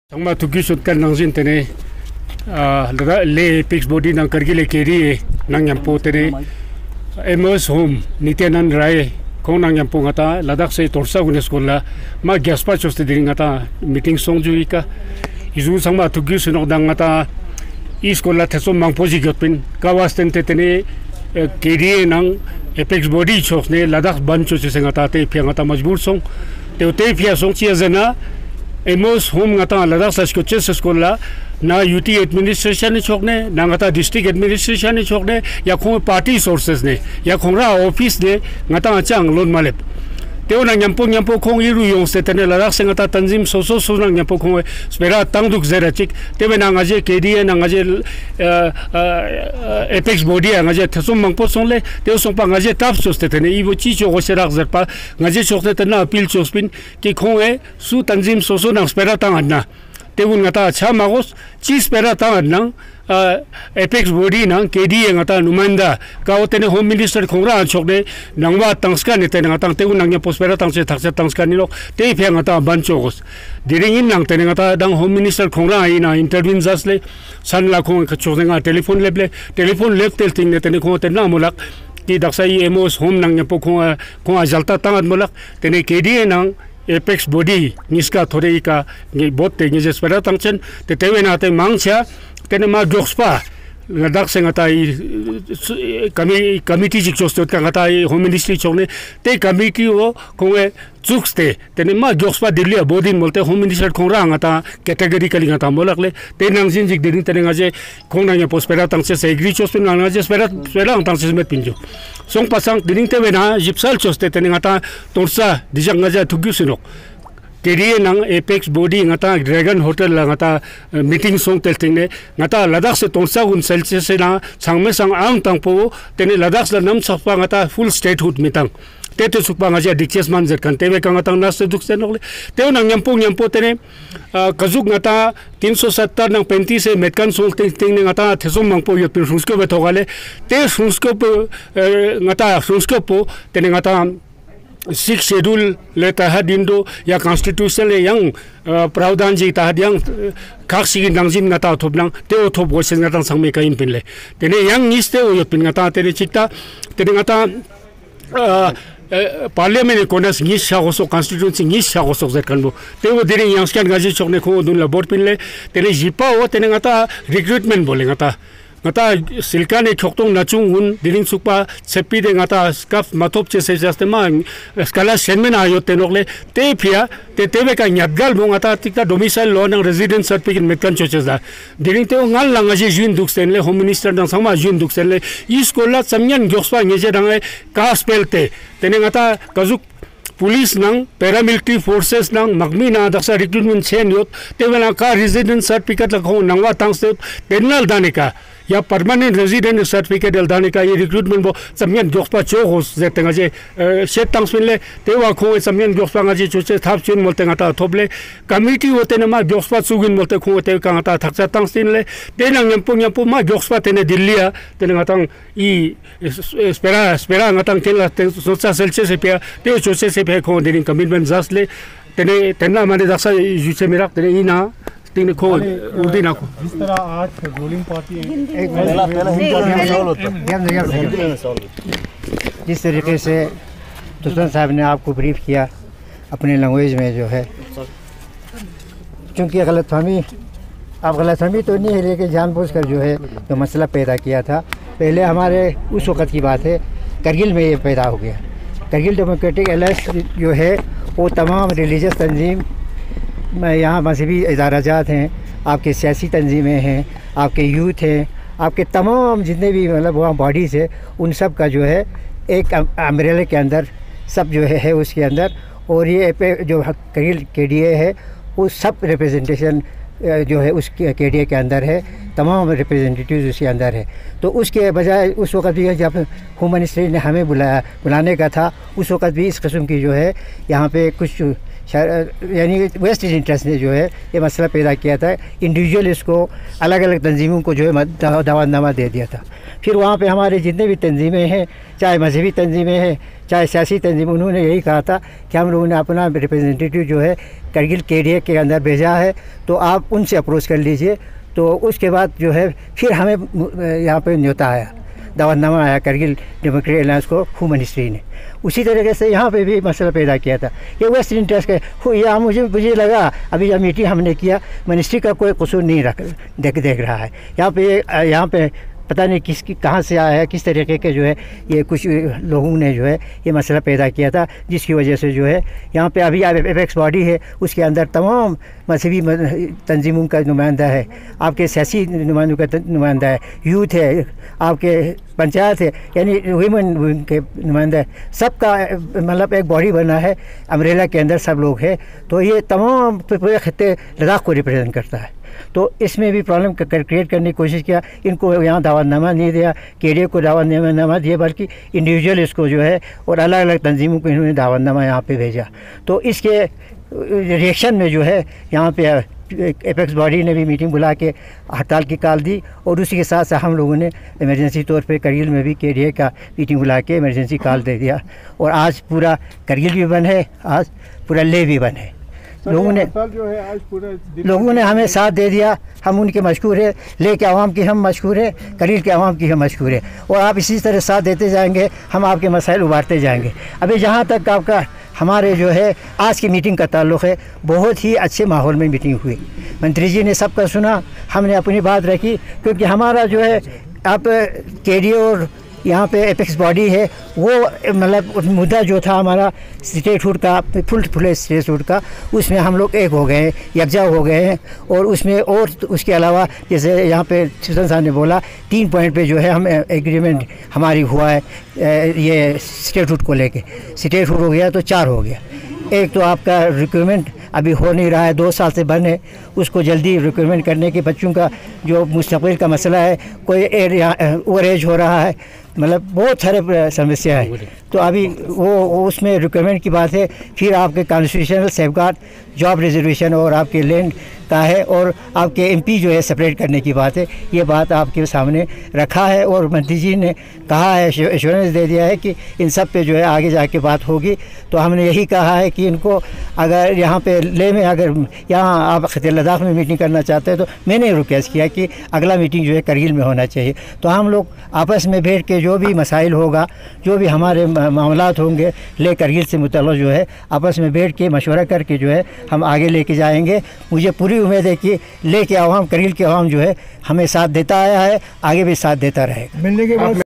Sangma tuki sutkan nang sin tene le pix body nang kargile keri nang yampo tene emos home nityanan rai kong nang yampo ngata ladak se torsa gunes kola ma gaspa choste ding ngata meeting song ju ika izu sangma tuki sunok dang ngata is kola theso mangpoji gotpin kawasten tene keri nang apex body chosne ladak ban chose ngata te phya ngata majbur song te phya song chi azana emos home ngata ladak sa skoches skola na UT administration ni chokne na ngata district administration ni chokne ya khong party sources ne ya khongra office ne ngata chang lon malep teo na nyampo khong iru yong se tene ladak se ngata tanzim so na nyampo khong spera tangduk zera chik tebe na ngaje KDA na ngaje apex body ngaje thasum mangpo songle teo songpa ngaje tap soste tene ibo chi cho goserak zerpa ngaje chokte tena appeal chospin ki khong e su tanzim so na spera tangna tegun ngata chamagos chi spera tangna apex body nang KDA ngata numanda kaotene home minister khongra chokne nangwa tangska ne tene ngata tegun nangya pospera tangse thakse tangska ni lok te phya ngata banchogos diringin nang tene ngata dang home minister khongra ina intervene jasle sanla khong khachonga telephone tel ting ne tene khong tena mulak ki daksai emos home nang nyapo khong ajalta tangat mulak tene KDA nang apex body niska thore ka ni botte ni spera tangchen te tewe na te mangcha tene ma dokspa ladak sengata committee jik chostot ka ngata home ministry chone te committee o kongwe chukste tene ma dokspa dilli bodin molte home minister khongra ngata categorically ngata molakle te nangsin jik din tene ngaje khongna nya pospera tangse se agri chospin ngaje spera tangse met pinjo song pasang din te wena jipsal choste tene ngata torsa dijang ngaje thugi sinok KDA nang apex body ngata dragon hotel la ngata meeting song telting ne ngata ladak se tonsa un selche se na changme sang ang tangpo tene ladak la nam chapa ngata full statehood mitang tete sukpa ngaja dikches man zer kan tebe ka ngata nas duk se nokle teo nang nyampo tene kazuk ngata 370 nang 35 se metkan sol ting ne ngata thesum mangpo yot pin sunsko be thogale te sunsko ngata sunsko po tene ngata 6 schedule le tahadindo ya constitution le yang pravdan ji tahadyang kaksi nangjin ngata thoplang teo thop gosen ngata sangme ka impin le tene yang niste o yopin ngata tere chikta tene ngata parliament konas ngis shagoso constituency ngis shagoso zerkanbo teo dire yang skan gaji chokne kho dun la board pin le tene jipa o tene ngata recruitment bole ngata silkane choktong nachung un diling sukpa chepi de ngata skaf mathop che se jaste ma skala senmen ayo tenokle te phia te tebe ka nyatgal bo ngata tikta domicile law nang resident certificate metkan choches da diling te ngal langa je jin duksen le home minister dang sangma jin duksen le iskola samyan gyokspa ngeje dang ka spelte tene ngata kazuk police nang paramilitary forces nang magmi na daksa recruitment chen yot tebela ka resident certificate la khong nangwa tangse penal danika या permanent resident certificate एल्दाने का ये recruitment वो समियन जोक्सपा चोगोस जेतेंगा जे शेट टांगसमिनले तेवा खो समियन जोक्सपा गाजे चोचे थाप चिन मोलते ngata थोबले committee होते न मा जोक्सपा चुगिन मोलते खो ते का ngata थाक्सा टांगसिनले तेनंग यमपु मा जोक्सपा तेने दिल्लीया तेने ngata ई स्पेरा ngata केला ते सोचा सेल्चे से पे ते चोचे से पे खो दिनिंग कमिटमेंट जासले तेने तेना माने दासा जुचे मिराक तेने इना तीन खो उर्दी ना को जिस तरह आज रूलिंग पार्टी जिस तरीके से दुष्यंत साहब ने आपको ब्रीफ किया अपने लैंग्वेज में जो है क्योंकि गलतफहमी तो नहीं है लेकिन जानबूझकर जो है जो मसला पैदा किया था पहले हमारे उस वक़्त की बात है करगिल में ये पैदा हो गया करगिल डेमोक्रेटिक अलायंस जो है वो तमाम रिलीजियस तंजीम यहाँ मजहबी इदाराजात हैं आपके सियासी तंजीमें हैं आपके यूथ हैं आपके तमाम जितने भी मतलब वहाँ बॉडीज़ है उन सब का जो है एक अम्ब्रेला के अंदर सब जो है उसके अंदर और ये जो KDA है वो सब रिप्रेजेंटेशन जो है उस KDA के अंदर है तमाम रिप्रेजेंटेटिव्स उसके अंदर है तो उसके बजाय उस वक़्त भी जब होम मिनिस्ट्री ने हमें बुलाने का था उस वक़्त भी इस किस्म की जो है यहाँ पे कुछ यानी वेस्ट इंटरेस्ट ने जो है ये मसला पैदा किया था। इंडिविजुअल इसको अलग अलग तंजीमों को जो है दावतनामा दे दिया था। फिर वहाँ पे हमारे जितने भी तंजीमें हैं, चाहे मजहबी तंजीमें हैं, चाहे सियासी तंजीमें, उन्होंने यही कहा था कि हम लोगों ने अपना रिप्रेजेंटेटिव जो है करगिल KDA के अंदर भेजा है, तो आप उनसे अप्रोच कर लीजिए। तो उसके बाद जो है फिर हमें यहाँ पे न्योता आया, दावतनामा आया करगिल डेमोक्रेटिक अलायंस को होम मिनिस्ट्री ने। उसी तरीके से यहाँ पे भी मसला पैदा किया था। ये वेस्ट इंटरेस्ट के यहाँ मुझे लगा अभी जब मीटिंग हमने किया, मिनिस्ट्री का कोई कसूर नहीं देख रहा है। यहाँ पे पता नहीं कहाँ से आया है, किस तरीके के जो है ये कुछ लोगों ने जो है ये मसला पैदा किया था, जिसकी वजह से जो है यहाँ पे अभी एपेक्स बॉडी है, उसके अंदर तमाम मजहबी तंजीमों का नुमाइंदा है, आपके सियासी नुमाइंदों का नुमाइंदा है, यूथ है, आपके पंचायत है, यानी वुमेन के नुमाइंदा है, सबका मतलब एक बॉडी बना है, अम्ब्रेला के अंदर सब लोग हैं। तो ये तमाम पूरे खत्ते लद्दाख को रिप्रेजेंट करता है। तो इसमें भी प्रॉब्लम क्रिएट करने की कोशिश किया। इनको यहाँ दावतनामा नहीं दिया, KDA को दावतनामा दिया, बल्कि इंडिविजुअल इसको जो है और अलग अलग तंजीमों को इन्होंने दावतनामा यहाँ पे भेजा। तो इसके रिएक्शन में जो है यहाँ पे एपेक्स बॉडी ने भी मीटिंग बुला के हड़ताल की कॉल दी, और उसी के साथ साथ हम लोगों ने इमरजेंसी तौर पे करगिल में भी KDA का मीटिंग बुला के इमरजेंसी कॉल दे दिया। और आज पूरा करगिल भी बंद है, आज पूरा लेह भी बंद है। लोगों ने हमें साथ दे दिया, हम उनके मशहूर है, लेह के आवाम की हम मशहूर है, करगिल के आवाम की हम मशहूर है। और आप इसी तरह साथ देते जाएंगे, हम आपके मसाइल उबारते जाएंगे। अभी जहाँ तक आपका हमारे जो है आज की मीटिंग का ताल्लुक़ है, बहुत ही अच्छे माहौल में मीटिंग हुई। मंत्री जी ने सबका सुना, हमने अपनी बात रखी, क्योंकि हमारा जो है आप KDA और यहाँ पे एपेक्स बॉडी है, वो मतलब मुद्दा जो था हमारा स्टेटहुड का, फुल स्टेटहुड का, उसमें हम लोग एक हो गए हैं, यकजा हो गए हैं। और उसमें और उसके अलावा जैसे यहाँ पे सुल्तान साहब ने बोला 3 पॉइंट पे जो है हम एग्रीमेंट हमारी हुआ है ये स्टेटहुड को लेके। स्टेटहुड हो गया तो 4 हो गया। एक तो आपका रिक्रूटमेंट अभी हो नहीं रहा है, 2 साल से बंद है, उसको जल्दी रिक्रूटमेंट करने के, बच्चों का जो मुस्तक़बिल का मसला है, कोई ओवर एज हो रहा है, मतलब बहुत सारे समस्या है। तो अभी वो उसमें रिक्रूटमेंट की बात है। फिर आपके कॉन्स्टिट्यूशनल सेफगार्ड, जॉब रिजर्वेशन और आपके लैंड का है, और आपके MP जो है सेपरेट करने की बात है। ये बात आपके सामने रखा है, और मंत्री जी ने कहा है, एश्योरेंस दे दिया है कि इन सब पे जो है आगे जाके बात होगी। तो हमने यही कहा है कि इनको अगर यहाँ पे लेह में, अगर यहाँ आप खिते लद्दाख में मीटिंग करना चाहते हैं, तो मैंने रिक्वेस्ट किया कि अगला मीटिंग जो है करगिल में होना चाहिए। तो हम लोग आपस में बैठ के जो भी मसाइल होगा, जो भी हमारे मामलात होंगे लेह करगिल से मुतल्लिक़ जो है, आपस में बैठ के मशवरा करके जो है हम आगे लेके जाएंगे। मुझे पूरी उम्मीद है कि लेह के आवाम, करगिल के आवाम जो है हमें साथ देता आया है, आगे भी साथ देता रहेगा। मिलने के बाद